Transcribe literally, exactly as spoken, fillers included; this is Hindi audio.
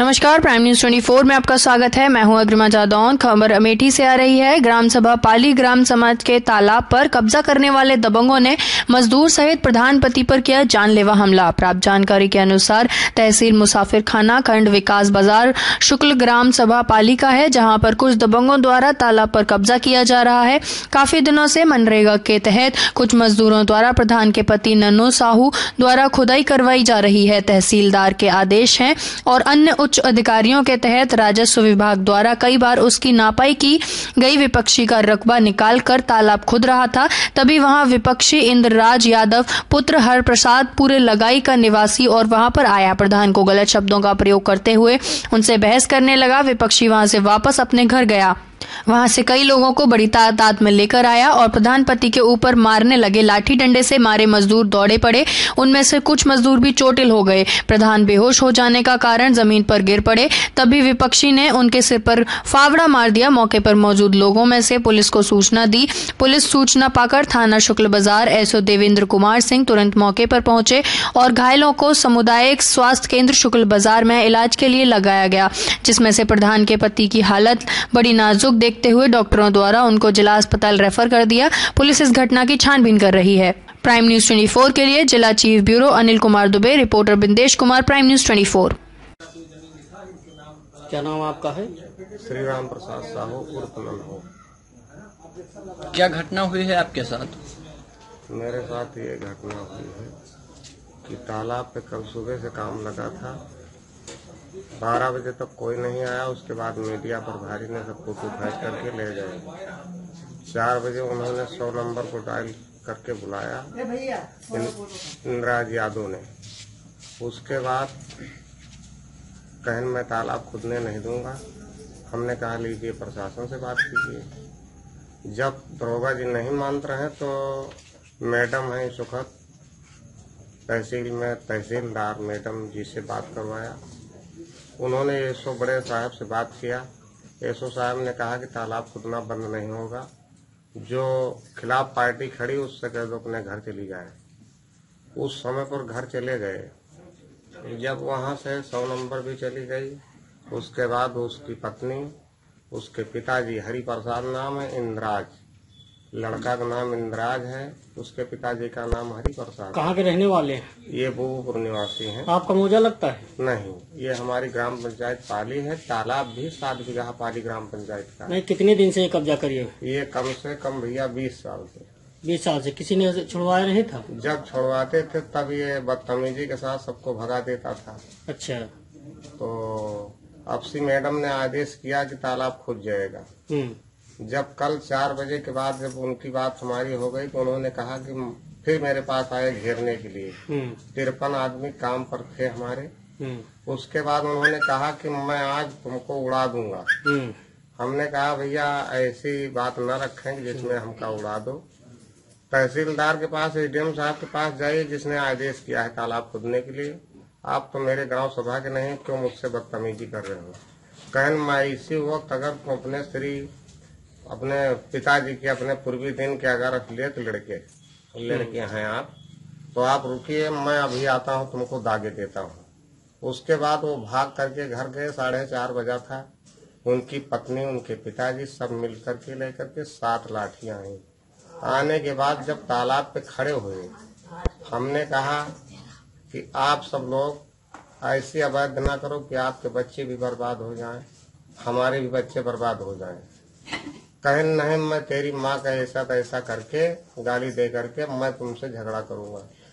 नमस्कार, प्राइम न्यूज चौबीस में आपका स्वागत है। मैं हूं अग्रिमा जादौन। खबर अमेठी से आ रही है। ग्राम सभा पाली ग्राम समाज के तालाब पर कब्जा करने वाले दबंगों ने मजदूर सहित प्रधान पति पर किया जानलेवा हमला। प्राप्त जानकारी के अनुसार तहसील मुसाफिर खाना खंड विकास बाजार शुक्ल ग्राम सभा पाली का है, जहां पर कुछ दबंगों द्वारा तालाब पर कब्जा किया जा रहा है। काफी दिनों से मनरेगा के तहत कुछ मजदूरों द्वारा प्रधान के पति नन्नू साहू द्वारा खुदाई करवाई जा रही है। तहसीलदार के आदेश हैं और अन्य उच्च अधिकारियों के तहत राजस्व विभाग द्वारा कई बार उसकी नापाई की गई। विपक्षी का रकबा निकालकर तालाब खुद रहा था, तभी वहां विपक्षी इंद्रराज यादव पुत्र हर प्रसाद पूरे लगाई का निवासी और वहां पर आया। प्रधान को गलत शब्दों का प्रयोग करते हुए उनसे बहस करने लगा। विपक्षी वहां से वापस अपने घर गया। वहां से कई लोगों को बड़ी तादाद में लेकर आया और प्रधान पति के ऊपर मारने लगे। लाठी डंडे से मारे मजदूर दौड़े पड़े, उनमें से कुछ मजदूर भी चोटिल हो गए। प्रधान बेहोश हो जाने का कारण जमीन पर गिर पड़े, तभी विपक्षी ने उनके सिर पर फावड़ा मार दिया। मौके पर मौजूद लोगों में से पुलिस को सूचना दी। पुलिस सूचना पाकर थाना शुक्ल बाजार एसओ देवेंद्र कुमार सिंह तुरंत मौके पर पहुंचे और घायलों को सामुदायिक स्वास्थ्य केंद्र शुक्ल बाजार में इलाज के लिए लगाया गया, जिसमें से प्रधान के पति की हालत बड़ी नाजुक देखते हुए डॉक्टरों द्वारा उनको जिला अस्पताल रेफर कर दिया। पुलिस इस घटना की छानबीन कर रही है। प्राइम न्यूज चौबीस के लिए जिला chief bureau Anil Kumar Dubey, reporter Bindesh Kumar, prime news चौबीस। क्या नाम आपका है? श्री राम प्रसाद साहू उर्फ नन्हू। क्या घटना हुई है आपके साथ? मेरे साथ ये घटना हुई है कि तालाब पे कल सुबह से काम लगा था। बारह बजे तक कोई नहीं आया। उसके बाद मीडिया पर भारी ने सब फोटो खींच करके ले गए। चार बजे उन्होंने सौ नंबर को डायल करके बुलाया इंद्रराज यादव ने। उसके बाद कहन मैं तालाब खुदने नहीं दूंगा। हमने कहा लीजिए प्रशासन से बात कीजिए। जब दरोगा जी नहीं मान रहे तो मैडम है सुखद तहसील में तहसीलदार मैडम जी से बात करवाया। उन्होंने एसओ बड़े साहब से बात किया। एसओ साहब ने कहा कि तालाब खुदना बंद नहीं होगा। जो खिलाफ पार्टी खड़ी उससे कह दो अपने घर चली जाए। उस समय पर घर चले गए। जब वहां से सौ नंबर भी चली गई, उसके बाद उसकी पत्नी, उसके पिताजी हरि प्रसाद नाम है, इंद्राज लड़का का नाम इंद्राज है, उसके पिताजी का नाम हरि प्रसाद। कहाँ के रहने वाले हैं? ये बूबपुर निवासी हैं। आपका मौजा लगता है? नहीं, ये हमारी ग्राम पंचायत पाली है। तालाब भी सात बीघा पाली ग्राम पंचायत का। नहीं, कितने दिन से ये कब्जा करिए? ये कम से कम भैया बीस साल से। बीस साल से किसी ने छुड़वाया नहीं था? जब छुड़वाते थे तब ये बदतमीजी के साथ सबको भगा देता था। अच्छा। तो अफसी मैडम ने आदेश किया कि तालाब खुद जाएगा। जब कल चार बजे के बाद जब उनकी बात हमारी हो गई तो उन्होंने कहा कि फिर मेरे पास आए घेरने के लिए। तिरपन आदमी काम पर थे हमारे। उसके बाद उन्होंने कहा कि मैं आज तुमको उड़ा दूंगा। हमने कहा भैया ऐसी बात न रखें जिसमें हमका उड़ा दो। तहसीलदार के पास, एसडीएम साहब के पास जाइए जिसने आदेश किया है तालाब खुदने के लिए। आप तो मेरे गांव सभा के नहीं, क्यों मुझसे बदतमीजी कर रहे हो? कहन मैं इसी वक्त अगर तुम अपने श्री अपने पिताजी के अपने पूर्वी दिन के अगर असलियत लड़के लड़के हैं आप, तो आप रुकिए, मैं अभी आता हूँ, तुमको दागे देता हूँ। उसके बाद वो भाग करके घर गए। साढ़े चार बजा था। उनकी पत्नी, उनके पिताजी सब मिल करके लेकर के सात लाठियां आई। आने के बाद जब तालाब पे खड़े हुए, हमने कहा कि आप सब लोग ऐसी अवैध न करो कि आपके बच्चे भी बर्बाद हो जाएं, हमारे भी बच्चे बर्बाद हो जाएं। कहन नहीं, मैं तेरी माँ का ऐसा तैसा करके गाली दे करके मैं तुमसे झगड़ा करूंगा।